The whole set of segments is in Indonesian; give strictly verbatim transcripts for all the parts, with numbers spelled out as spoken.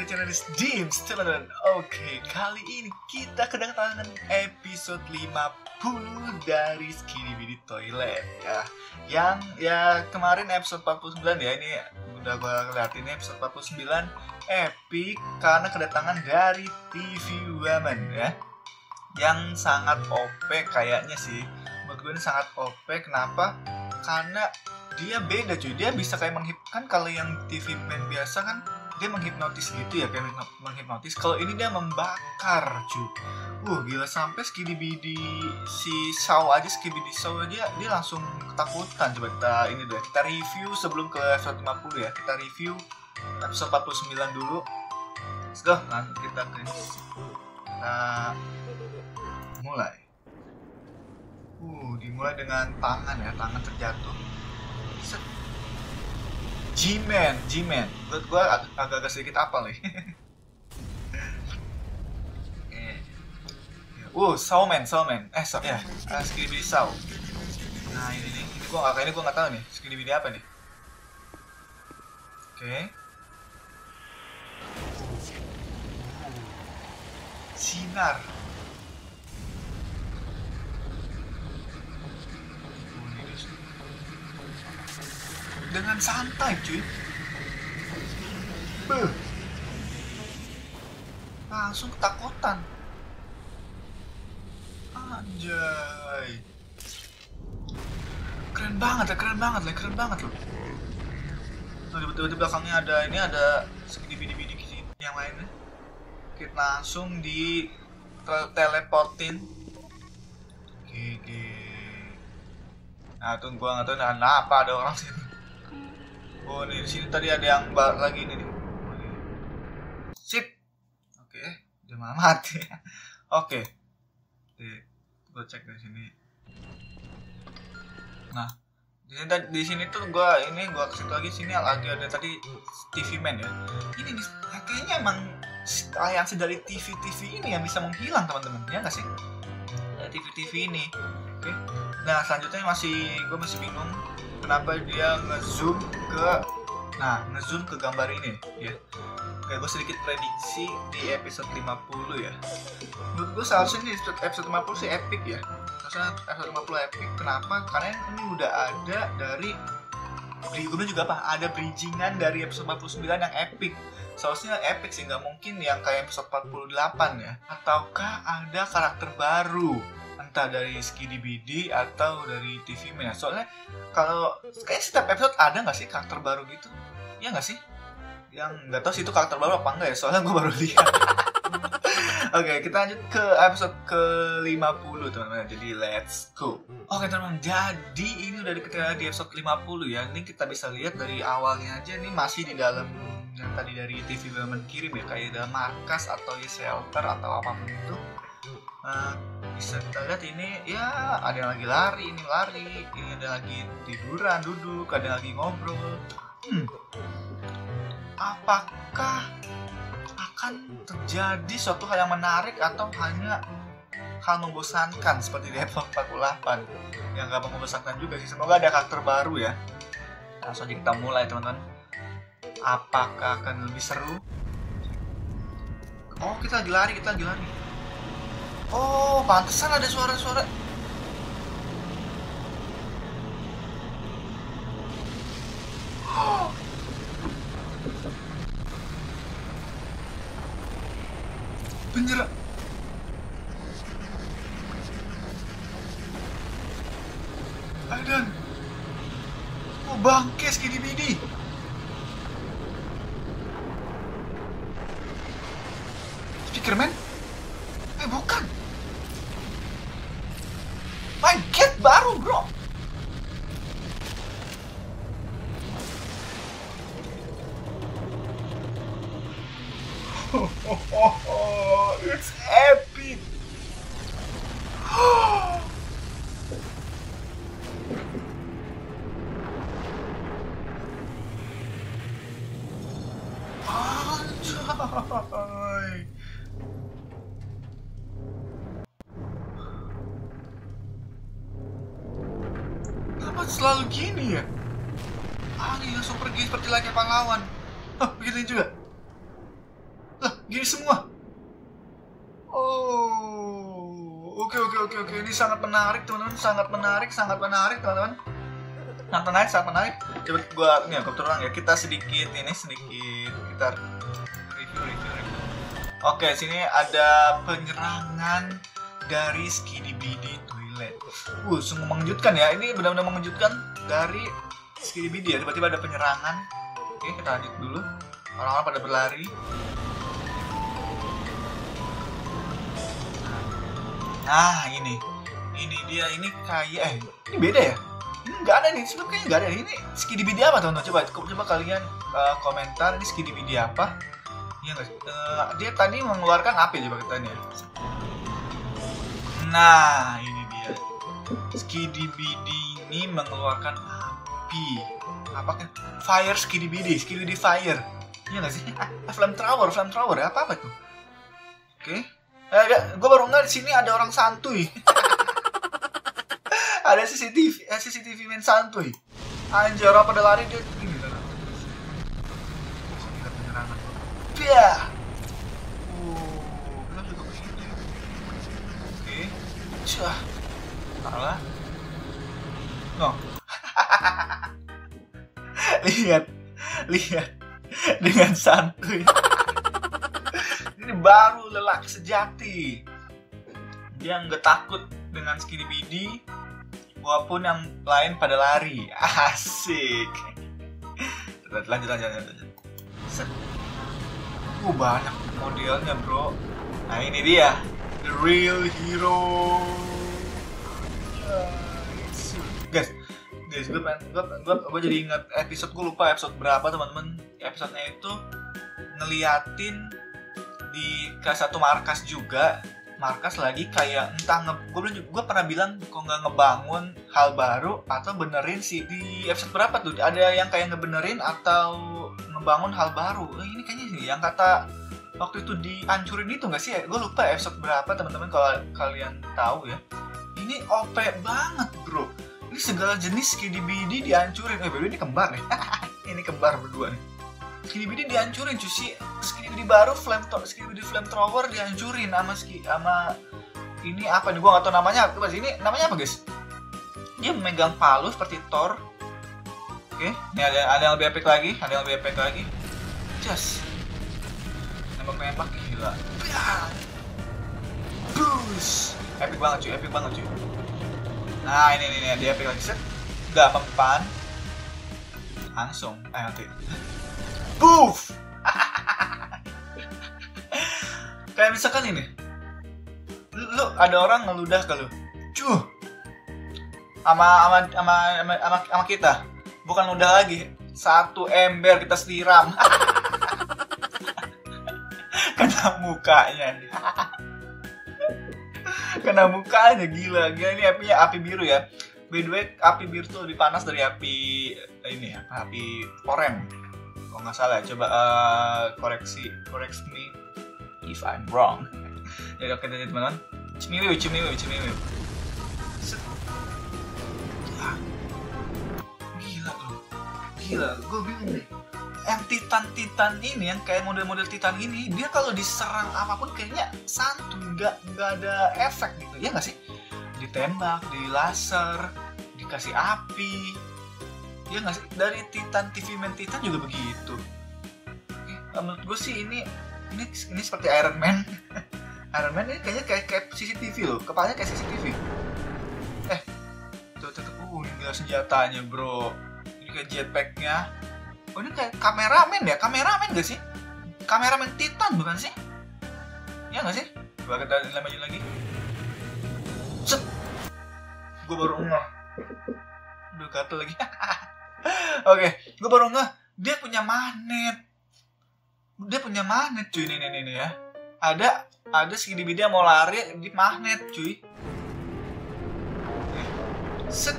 channel Dims, teman-teman. Oke, kali ini kita kedatangan episode lima puluh dari Skibidi Toilet ya. Yang ya kemarin episode empat puluh sembilan ya, ini udah gue lihat ini episode empat puluh sembilan epic karena kedatangan dari T V Woman ya. Yang sangat O P kayaknya sih. Menurut gue ini sangat O P, kenapa? Karena dia beda cuy, dia bisa kayak menghip, kan kalau yang T V man biasa kan dia menghipnotis gitu ya, kayak menghipnotis. Kalau ini dia membakar cuy. Uh gila, sampai Skibidi si Shaw aja, Skibidi Shaw aja dia langsung ketakutan. Coba kita ini deh, kita review sebelum ke episode lima puluh ya. Kita review episode empat puluh sembilan dulu. Let's go, langsung kita ke kita mulai. Uh, dimulai dengan tangan ya, tangan terjatuh. Set. G-Man, G-Man. Menurut gue ag- agak-agak sedikit apal nih. eh. Uh, Shawman, Shawman. Eh, so, ya, uh, Skibidi Shaw. Nah, ini nih. Ini gue nggak, ini gue nggak tahu nih. Skibidi apa nih? Oke. Okay. Sinar. Dengan santai cuy. Beuh. Langsung ketakutan. Anjay. Keren banget ya, keren banget lah, keren banget loh. Nah, tiba-tiba di belakangnya ada ini, ada Skibidi-bidi yang lainnya. Kita langsung di teleportin. Gigi. Nah, tuh gua nggak tahu nah, apa ada orang sini. Oh, nih di sini tadi ada yang lagi ini nih. Sip. Oke, dia malah mati. Oke. Oke, gue cek dari sini. Nah, di sini di sini tuh gua ini gua kasih lagi sini lagi ada tadi T V man ya. Ini kayaknya emang aliansi dari T V T V ini yang bisa menghilang teman-teman, ya nggak sih? T V T V ini. Oke. Nah, selanjutnya masih gue masih bingung kenapa dia ngezoom ke, nah ngezoom ke gambar ini ya. Kayak gue sedikit prediksi di episode lima puluh ya. Menurut gue seharusnya di episode lima puluh sih epic ya. Seharusnya episode lima puluh epic. Kenapa? Karena ini udah ada dari gue juga apa? Ada bridgingan dari episode empat puluh sembilan yang epic. Seharusnya epic sih, nggak mungkin yang kayak episode empat puluh delapan ya. Ataukah ada karakter baru? Entah dari Skibidi atau dari T V man. Soalnya kalau kayak setiap episode ada nggak sih karakter baru gitu? Ya nggak sih? Yang nggak tahu sih itu karakter baru apa enggak ya. Soalnya gue baru lihat. Oke, kita lanjut ke episode ke lima puluh teman-teman. Jadi let's go. Oke teman-teman, jadi ini udah ketika di episode lima puluh ya. Ini kita bisa lihat dari awalnya aja nih masih di dalam yang tadi dari T V Woman kirim ya, kayak dalam markas atau ya shelter atau apapun itu. Uh, bisa kita lihat ini ya, ada yang lagi lari, ini lari, ini ada lagi tiduran, duduk, ada yang lagi ngobrol. Hmm. Apakah akan terjadi suatu hal yang menarik atau hanya hal membosankan seperti di episode empat puluh delapan? Yang gak membosankan juga sih, semoga ada karakter baru ya. Langsung aja kita mulai teman-teman. Apakah akan lebih seru? Oh, kita lagi lari, kita lagi lari. Oh, pantesan ada suara-suara. Oh. Bener. Adan. Oh, bangke Skibidi. Speakerman? Eh, bukan. My cat baru bro. It's epic. Anjay. Kenapa selalu gini ya? Ah, ini langsung pergi seperti layaknya pahlawan. Hah, begitu juga? Gini semua. Oh, oke oke oke oke. Ini sangat menarik teman-teman, sangat menarik, sangat menarik teman-teman. Sangat menarik, sangat menarik. Coba gua ini aku terang ya. Kita sedikit ini sedikit kita review review review. Oke, sini ada penyerangan dari Skibidi Toilet. Uh, sungguh mengejutkan ya. Ini benar-benar mengejutkan dari Skibidi ya. Tiba-tiba ada penyerangan. Oke, kita lanjut dulu. Orang-orang pada berlari. Nah, ini. Ini dia, ini kayak eh ini beda ya? Ini nggak ada nih, sebelum kayaknya nggak ada. Ini Skibidi apa teman-teman? Coba coba kalian uh, komentar ini Skibidi apa? Iya nggak? Uh, dia tadi mengeluarkan api, coba kita lihat. Nah, ini dia. Skibidi ini mengeluarkan api. Apa kan? Fire Skibidi, Skibidi Fire. Iya nggak sih? Flamethrower, flamethrower ya? Apa apa tuh? Oke. Okay. Eh, gue baru nggak di sini ada orang santuy. Ada C C T V, eh, C C T V main santuy. Anjir, orang pada lari dia gini lah. Lihat penyerangan. Dia. Uh, belum juga begitu. Oke. Cah. Salah. No. Lihat, lihat dengan santuy. Ini baru lelaki sejati. Dia nggak takut dengan Skibidi, walaupun yang lain pada lari. Asik. Lanjut, lanjut, lanjut, lanjut. Uh, banyak modelnya bro. Nah ini dia, the real hero. Guys, guys, gue pengen, gue, gue, gue jadi ingat episode, gue lupa episode berapa teman-teman. Episodenya itu ngeliatin di kelas satu markas juga, markas lagi kayak entah nge, gue belum gue pernah bilang kok nggak ngebangun hal baru atau benerin sih. Di episode berapa tuh ada yang kayak ngebenerin atau ngebangun hal baru. Eh, ini kayaknya sih yang kata waktu itu dihancurin itu nggak sih? Gue lupa episode berapa teman-teman, kalau kalian tahu ya. Ini O P banget bro. Ini segala jenis Skibidi dihancurin. Eh, ini kembar nih. Ini kembar berdua nih. Skibidi dihancurin cuy. Skibidi baru flame Skibidi flamethrower dihancurin sama sama ini apa nih, gua nggak tahu namanya. Coba sini namanya apa guys? Dia memegang palu seperti Thor. Oke, ini ada ada yang lebih epic lagi, ada yang lebih epic lagi. Just nembak-nembak gila. Boost. Epic banget cuy, epic banget cuy. Nah, ini ini, ini dia epic lagi set. Enggak mempan. Langsung eh nanti. Boof. Kayak misalkan ini, lu, lu ada orang ngeludah ke lu, cuh, sama sama sama sama, sama kita, bukan ludah lagi, satu ember kita siram, kena mukanya, kena mukanya gila, gila ini apinya api biru ya. By the way, api biru tuh lebih panas dari api ini ya, api oranye. Kalau nggak salah, coba uh, koreksi, koreksi me if I'm wrong. Jadi oke jadi teman-teman, cemilu, cemilu, cemilu. Gila loh, gila, gue bingung deh. Yang titan-titan ini, yang kayak model-model titan ini, dia kalau diserang apapun kayaknya santuy, nggak nggak ada efek gitu, ya nggak sih? Ditembak, di laser, dikasih api. Ya nggak sih, dari Titan T V Man Titan juga begitu. Oke, menurut gue sih ini ini ini seperti Iron Man. Iron Man ini kayaknya kayak kayak C C T V loh, kepalanya kayak C C T V. Eh, tuh tuh tuh, uh, ini gila senjatanya bro. Ini kayak jetpacknya. Oh ini kayak kameramen ya, kameramen gak sih? Kameramen Titan bukan sih? Ya nggak sih? Coba kita lanjut lagi. Set, gue baru ngeh. Udah gatel lagi. Oke, okay, gue baru ngeh dia punya magnet. Dia punya magnet cuy, ini nih nih ya. Ada ada Skibidi yang mau lari di magnet cuy. Set.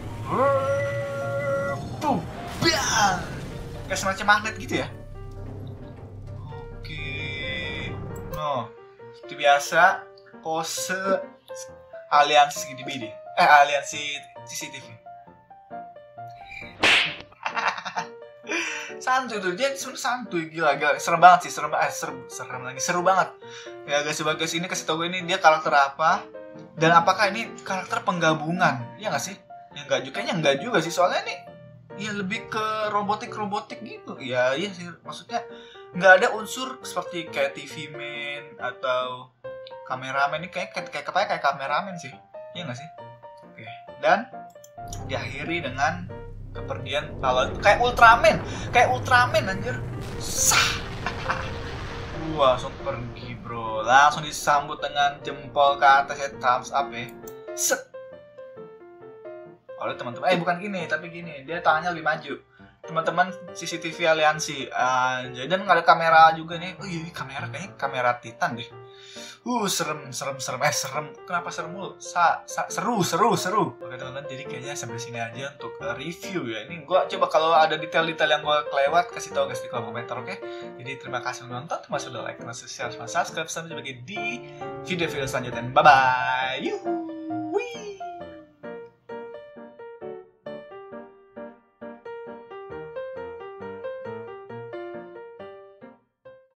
Boom. Bang. Kayak semacam magnet gitu ya. Oke. Okay. No. Seperti biasa pose aliansi Skibidi. Eh aliansi C C T V. santuy tuh, dia sebenarnya santuy, gila gila serem banget sih, serem eh serem, serem lagi, seru banget ya guys. Sebagai ini kasih tau gue ini dia karakter apa dan apakah ini karakter penggabungan, ya nggak sih? Ya nggak juga, kayaknya nggak juga sih, soalnya ini ya lebih ke robotik robotik gitu ya. Iya sih, maksudnya nggak ada unsur seperti kayak T V man atau kameramen. Ini kayak kayak kayak kayak, kayak kameramen sih, ya nggak sih? Oke, dan diakhiri dengan kepergian pahlawan kayak Ultraman, kayak Ultraman anjir. Sah. Wah, langsung pergi bro, langsung disambut dengan jempol ke atas ya, thumbs up ya. Set. Oleh teman-teman, eh bukan gini, tapi gini, dia tangannya lebih maju. Teman-teman C C T V aliansi, anjay, dan nggak ada kamera juga nih. Oh iya, kamera kayaknya kamera Titan deh. Uh, serem, serem, serem, eh serem, kenapa serem mulu? Sa, sa, seru, seru, seru. Oke teman-teman, jadi kayaknya sampai sini aja untuk uh, review ya. Ini gue coba kalau ada detail-detail yang gue kelewat, kasih tahu guys di kolom komentar, oke? Jadi terima kasih udah nonton, termasuk udah like, termasuk share, sama subscribe. Sampai jumpa lagi di video-video selanjutnya. Bye-bye. Yuhu.